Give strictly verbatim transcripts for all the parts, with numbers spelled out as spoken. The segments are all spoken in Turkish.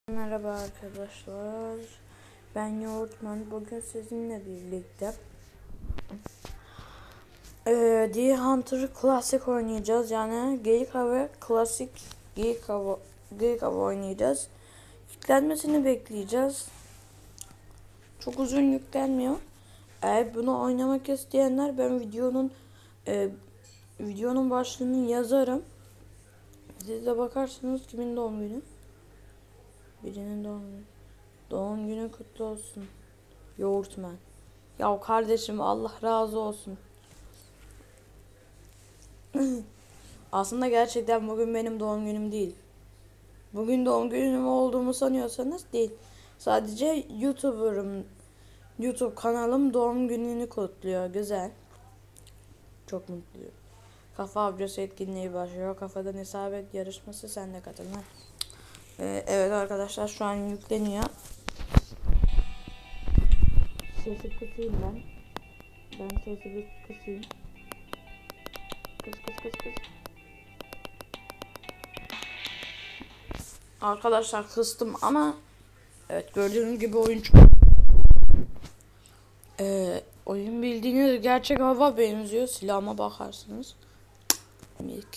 Merhaba arkadaşlar, ben Yoğurtman. Bugün sizinle birlikte ee, Deer Hunter Classic oynayacağız. Yani Geyik Avı Klasik Geyik Avı Geyik Avı oynayacağız. Yüklenmesini bekleyeceğiz. Çok uzun yüklenmiyor. Eğer bunu oynamak isteyenler, ben videonun e, videonun başlığını yazarım. Siz de bakarsınız kimin doğum günü. Birinin doğum günü. Doğum günü kutlu olsun. Yoğurtman. Ya kardeşim, Allah razı olsun. Aslında gerçekten bugün benim doğum günüm değil. Bugün doğum günüm olduğumu sanıyorsanız değil. Sadece YouTuber'ım. YouTube kanalım doğum gününü kutluyor. Güzel. Çok mutluyum. Kafa avcısı etkinliği başlıyor. Kafadan isabet yarışması, sen de katıl. Ee, evet arkadaşlar, şu an yükleniyor. Sesi kısayım ben. Ben sesi bir kısayım. Kıs kıs kıs kıs. Arkadaşlar kıstım ama evet, gördüğünüz gibi oyun çok ee, oyun bildiğiniz gerçek hava benziyor. Silahıma bakarsınız. İlk.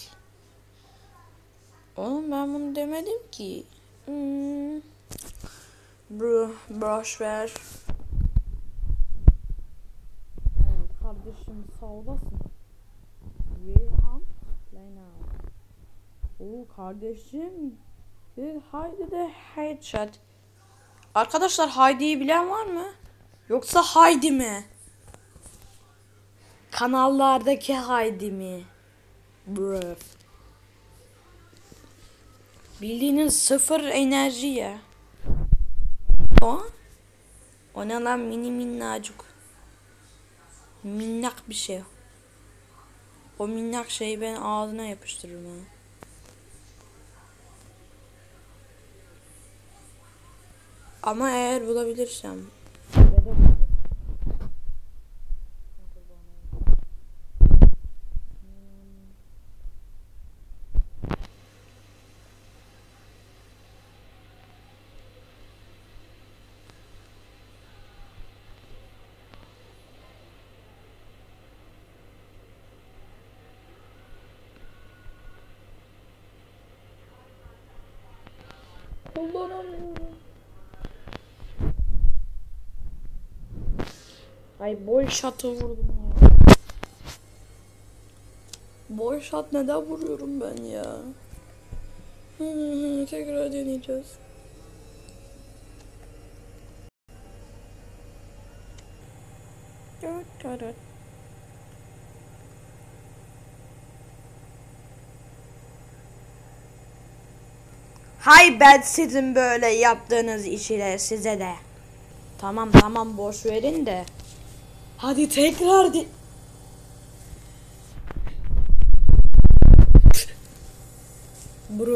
Oğlum ben bunu demedim ki. Hmm. Bro, brush ver. Evet, kardeşim sağ olasın. Wilhelm Lena. Oo kardeşim. Bir haydi de headshot. Arkadaşlar, Heidi'yi bilen var mı? Yoksa Heidi mi? Kanallardaki Heidi mi? Bro. Bildiğiniz sıfır enerji ya. O? O ne lan, mini minnacık. Minnak bir şey. O minnak şeyi ben ağzına yapıştırırım ha. Ama eğer bulabilirsem. Kullanamıyorum. Ay, boy shot'ı vurdum ya. Boy shot neden vuruyorum ben ya? Hmm, tekrar deneyeceğiz. Hay, ben sizin böyle yaptığınız işle size de. Tamam tamam, boş verin de. Hadi tekrar de. Bro.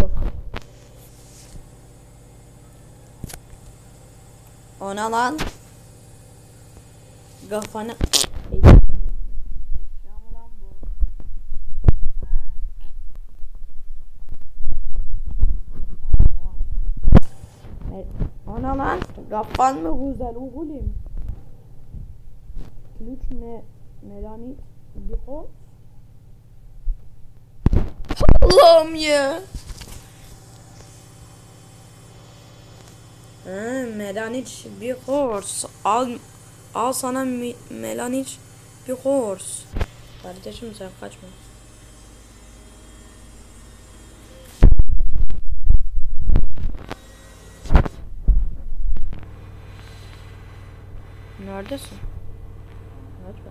Ona lan. Kafanı. Ana lan, kafan mı güzel oğlum? Lüç ne melanit bir o. Allah'ım ya. Ha, melanit bir horse. Al al sana mi, melanit bir horse. Kardeşim sen kaçma. Neredesin? Kaçma.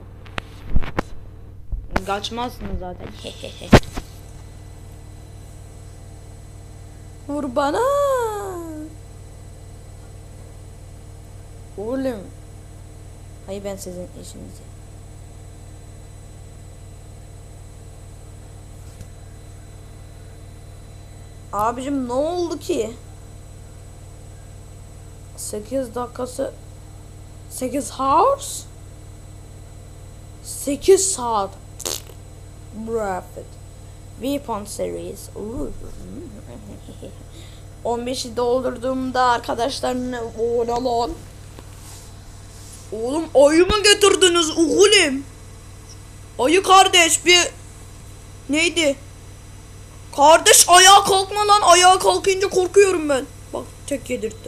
Kaçmazsın zaten. Vur bana. Oğlum. Hayır, ben sizin işinizi. Abicim ne oldu ki? sekiz dakikası. sekiz hours? sekiz saat. Rapid. Weapon series. on beşi doldurduğumda arkadaşlarımla oğlan. Oğlum ayı mı getirdiniz oğlum? Ayı kardeş bir neydi? Kardeş ayağa kalkma lan, ayağa kalkınca korkuyorum ben. Bak tek yedirttim.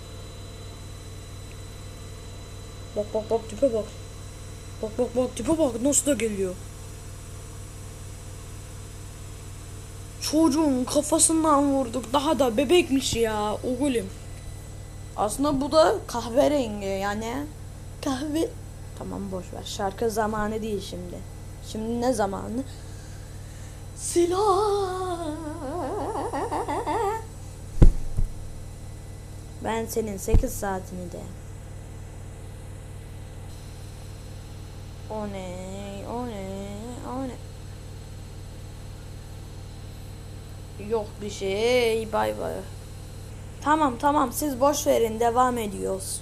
Bak bak bak tipe bak. Bak bak bak tipe bak nasıl da geliyor. Çocuğun kafasından vurduk, daha da bebekmiş ya oğlum. Aslında bu da kahverengi yani. Kahve. Tamam boş ver. Şarkı zamanı değil şimdi. Şimdi ne zamanı? Silah. Ben senin sekiz saatini de. O ne? O ne? O ne? Yok bir şey. Bay bay. Tamam tamam siz boş verin, devam ediyoruz.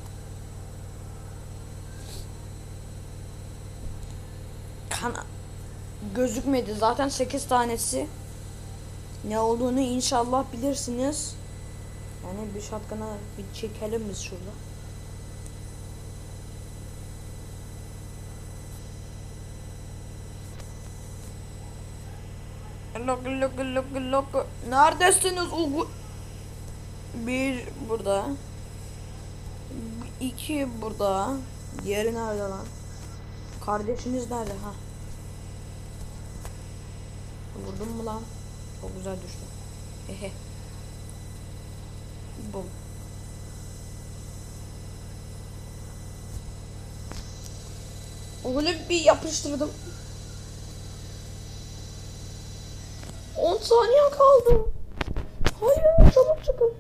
Kan gözükmedi zaten sekiz tanesi. Ne olduğunu inşallah bilirsiniz. Yani bir şatkana bir çekelim biz şurada. Lok lok lok lok. Neredesiniz ugu? Bir burada. İki burada. Diğeri nerede lan? Kardeşiniz nerede ha? Vurdum mu lan? Çok güzel düştü. Hehe. Bum. Oğlum bir yapıştırdım. on saniye kaldı. Hayır çabuk çıkın.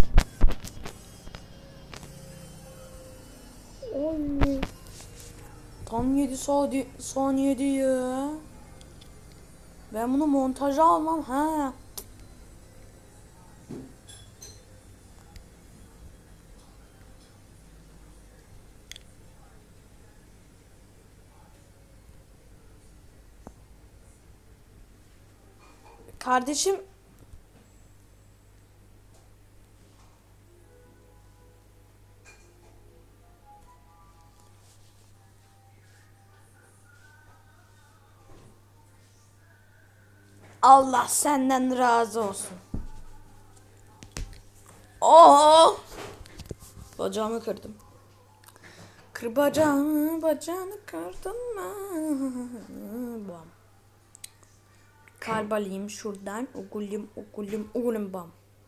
Oy. Tam yedi saniyede ya. Ben bunu montaja almam ha. Kardeşim Allah senden razı olsun. Oh! Bacağımı kırdım. Kır bacağımı, bacağını kırdın mı? Bam. Kalp alayım şuradan. Okulum, okulum, okulum bam.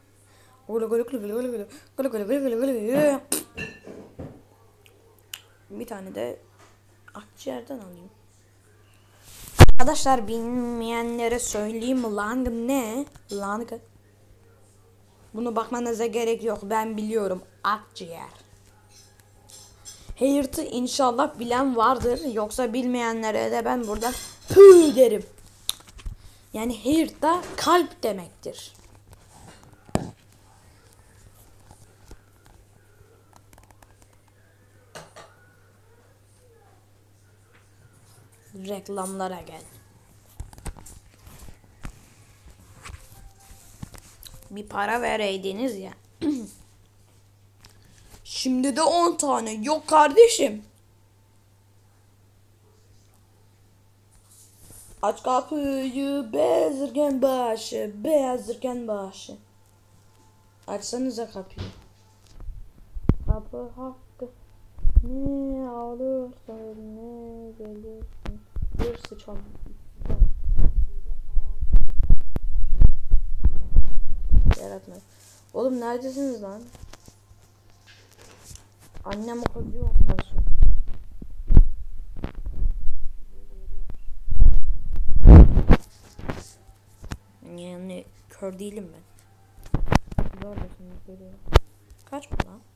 Bir tane de akciğerden alayım. Arkadaşlar bilmeyenlere söyleyeyim, lung ne? Lung. Bunu bakmanıza gerek yok, ben biliyorum, akciğer. Heart'ı inşallah bilen vardır, yoksa bilmeyenlere de ben buradan püh derim. Yani heart da kalp demektir. Reklamlara gel. Bir para vereydiniz ya. Şimdi de on tane. Yok kardeşim. Aç kapıyı bezirgen başı. Bezirgen başı. Açsanıza kapıyı. Kapı hakkı. Ne alırsan ne gelirsin. Bir sıçan. Yaratma. Oğlum neredesiniz lan? Annem okuyor ondan sonra. Yani kör değilim ben. Neredesiniz böyle? Kaç mı lan?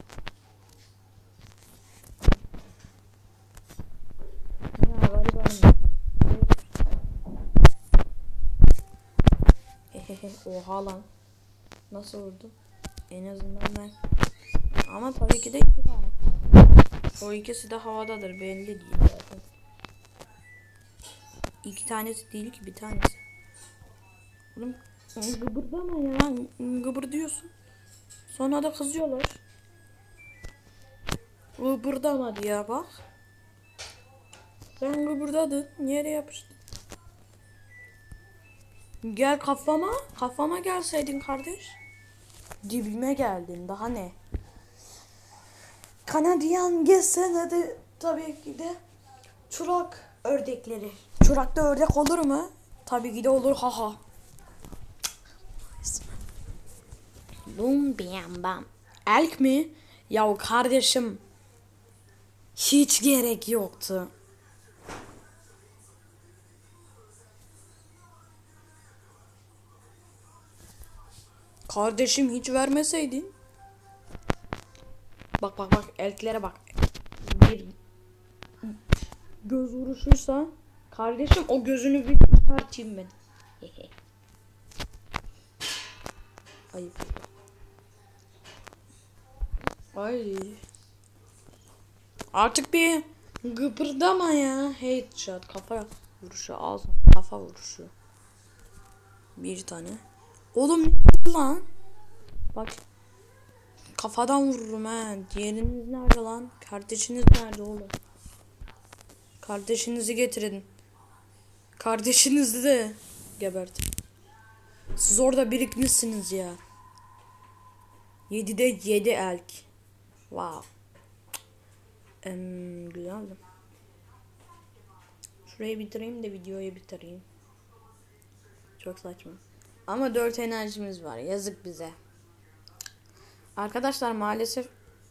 Ya galiba hehehe oha lan. Nasıl vurdu? En azından ben. Ama tabii ki de iki tane. O ikisi de havadadır, belli değil zaten. İki tanesi değil ki, bir tanesi. Oğlum Gıbırdama ya. Gıbır diyorsun. Sonra da kızıyorlar. Gıbırdamadı ya bak. Sen gıbırdadın. Yere yapıştın. Gel kafama. Kafama gelseydin kardeş. Dibime geldin. Daha ne? Kanadyan gelsene de tabii ki de çorak ördekleri. Çorakta ördek olur mu? Tabii ki de olur. Haha. Bum bam bam. Elk mi? Ya kardeşim. Hiç gerek yoktu. Kardeşim hiç vermeseydin. Bak bak bak elklere bak. Bir göz vuruşuysa kardeşim o gözünü bir çıkartayım ben. Ayıp. Ay. Artık bir gıpırdama ya. Headshot kafa vuruşu al. Kafa vuruşu. Bir tane. Oğlum ne lan? Bak. Kafadan vururum ha. Diğeriniz nerede lan? Kardeşiniz nerede oğlum? Kardeşinizi getirin. Kardeşinizi de gebertin. Siz orada birikmişsiniz ya. Yedide yedi elk. Wow. Eee güzeldi. Şurayı bitireyim de videoyu bitireyim. Çok saçma. Ama dört enerjimiz var. Yazık bize. Arkadaşlar maalesef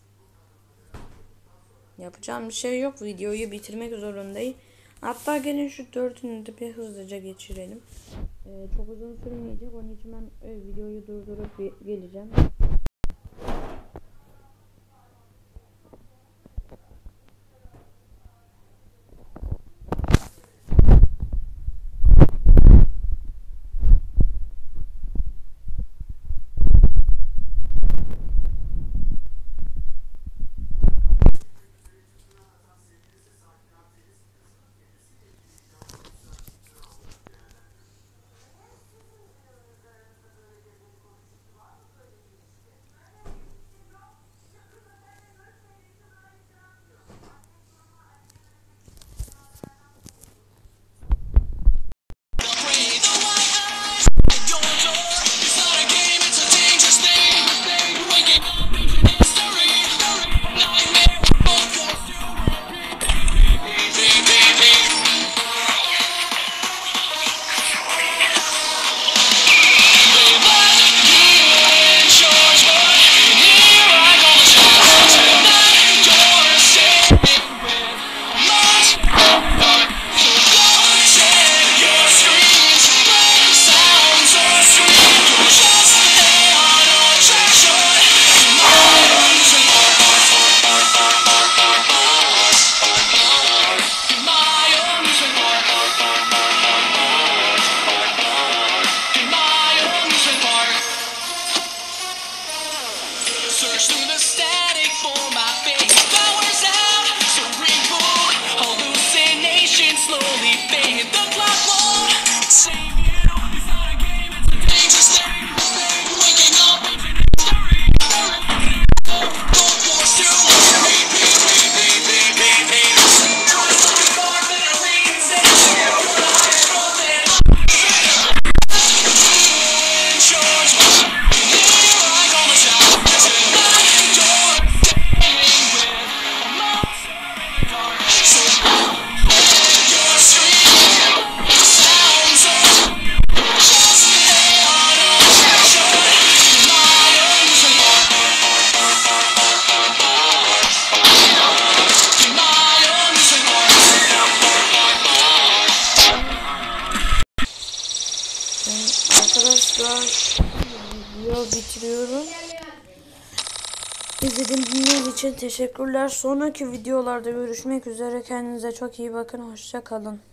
yapacağım bir şey yok. Videoyu bitirmek zorundayım. Hatta gelin şu dördünü de bir hızlıca geçirelim. Ee, çok uzun sürmeyecek. Onun için ben e, videoyu durdurup geleceğim. Arkadaşlar video bitiriyorum. İzlediğiniz için teşekkürler. Sonraki videolarda görüşmek üzere. Kendinize çok iyi bakın. Hoşça kalın.